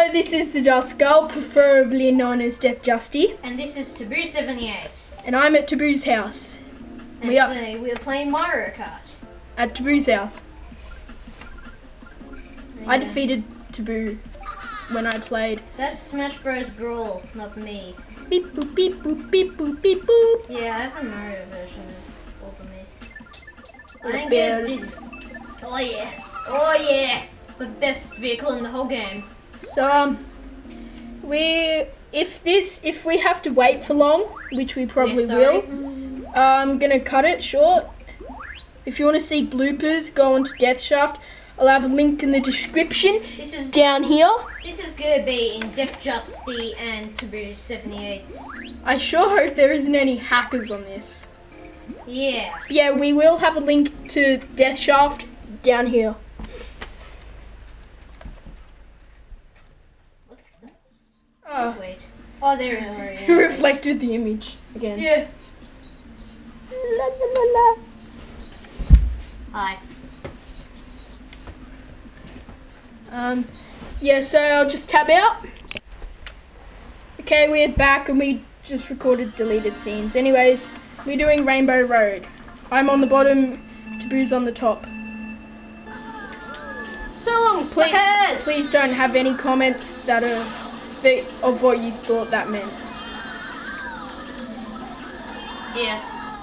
this is the Dust Girl, preferably known as Death Justy. And this is Taboo78. And I'm at Taboo's house. And today we are playing Mario Kart. At Taboo's house. Yeah. I defeated Taboo when I played. That's Smash Bros. Brawl, not me. Beep boop beep boop beep boop beep boop. Yeah, I have the Mario version of all of these. I ain't Bear. gifted. Oh yeah. Oh yeah. The best vehicle in the whole game. So if we have to wait for long, which we probably will, I'm gonna cut it short. If you want to see bloopers, go on to Death Shaft. I'll have a link in the description down here. This is gonna be in Death Justy and Taboo78. I sure hope there isn't any hackers on this. Yeah. Yeah, we will have a link to Death Shaft down here. What's that? Oh, Just wait. Oh, there it is. reflected the image again. Yeah. La la la la. Hi. Yeah, so I'll just tab out. Okay, we're back and we just recorded deleted scenes. Anyways, we're doing Rainbow Road. I'm on the bottom, Taboo's on the top. So long, suckers! Please don't have any comments that are of what you thought that meant. Yes.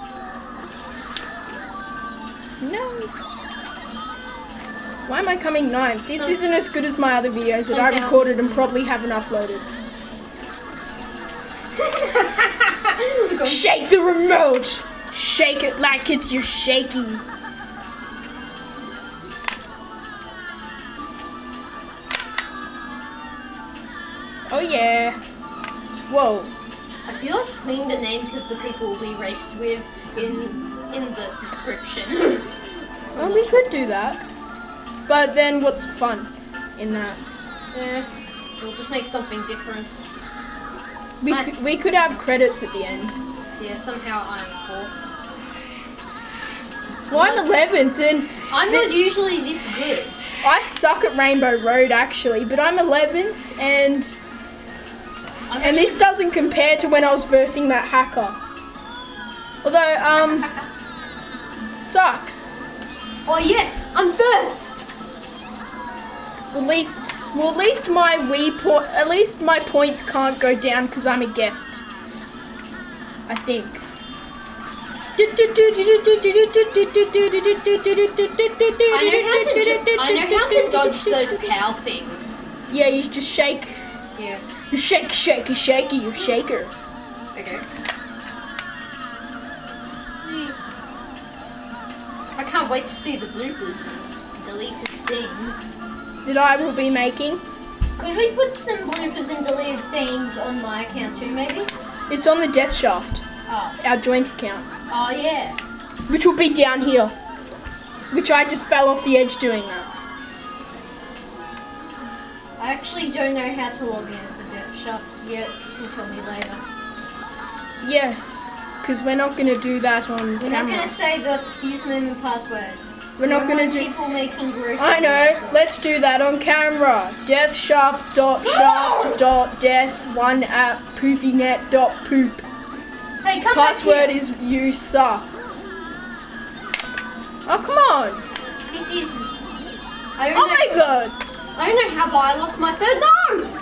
No. Why am I coming ninth? This isn't as good as my other videos that I recorded and probably haven't uploaded. Shake the remote! Shake it like it's your shaky. Oh yeah. Whoa. I feel like putting the names of the people we raced with in the description. Well, we could do that. But then what's fun in that? Yeah, we'll just make something different. We could have credits at the end. Yeah, somehow I'm 4th. Well, I'm 11th and I'm not usually this good. I suck at Rainbow Road actually, but I'm 11th and this doesn't compare to when I was versing that hacker. Although, sucks. Oh yes, I'm 1st. At least my my points can't go down because I'm a guest. I think. I know how to dodge those pow things. Yeah, you just shake. Yeah. You shake, shaky, shaky, you shaker. Okay. I can't wait to see the bloopers and deleted scenes. That I will be making. Could we put some bloopers and deleted scenes on my account too, maybe? It's on the Death Shaft, Oh. our joint account, Oh yeah. which will be down here. Which I just fell off the edge doing that. I actually don't know how to log in as the Death Shaft yet. You can tell me later. Yes, because we're not going to do that on We're camera. not going to say the username and password. We're not going to do. people making gross. I know. Let's do that on camera. Deathshaft.death1@poopynet.poop. Hey, come Password back here. is you suck. Oh come on! This is. Oh my god! I don't know how, but I lost my third. No!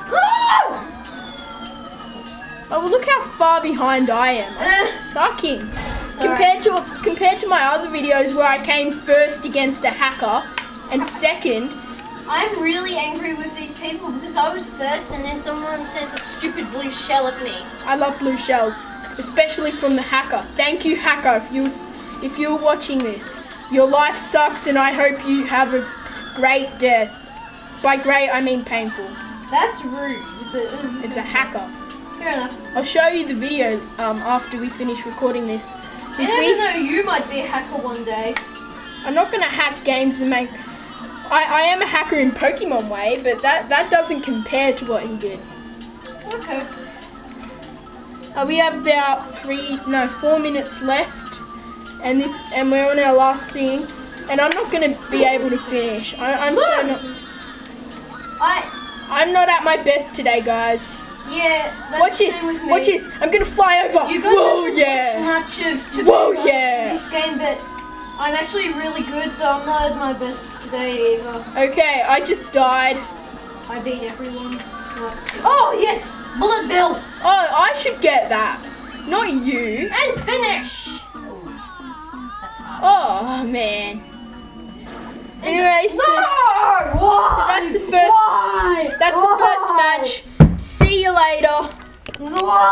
Oh well, look how far behind I am. I'm sucking. Alright. Compared to my other videos where I came first against a hacker and second. I'm really angry with these people because I was first and then someone sent a stupid blue shell at me. I love blue shells, especially from the hacker. Thank you, hacker, if you're watching this. Your life sucks and I hope you have a great death. By great, I mean painful. That's rude. But It's a hacker. fair enough. I'll show you the video after we finish recording this. You never know, you might be a hacker one day. I'm not going to hack games and make... I am a hacker in Pokemon way, but that doesn't compare to what he did. Okay. We have about 4 minutes left, and we're on our last thing, and I'm not going to be able to finish. I'm so not... I'm not at my best today, guys. Yeah, that's Watch the this. same with me. Watch this. I'm gonna fly over. You guys Whoa, haven't yeah. watched much of Whoa, Taboola yeah. this game, but I'm actually really good, so I'm not at my best today either. Okay, I just died. I beat everyone. Oh yes, bullet bill Oh, I should get that. Not you. and finish. Ooh, that's hard. Oh man. Anyway, so Why? that's the first. Why? That's the first Why? match. See you later. Why?